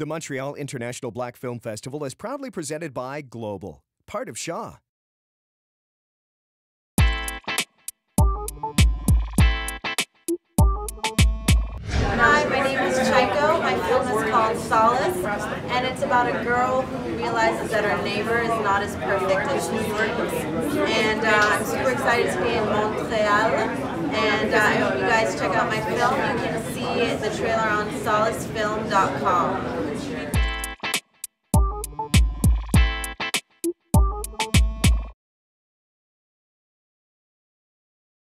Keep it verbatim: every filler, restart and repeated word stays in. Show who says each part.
Speaker 1: The Montreal International Black Film Festival is proudly presented by Global, part of Shaw.
Speaker 2: Hi, my name is Chaiko. My film is called Solace, and it's about a girl who realizes that her neighbor is not as perfect as she seems. And uh, I'm super excited to be in Montreal, and uh, I hope you guys check out my film. You can see the trailer on solace film dot com.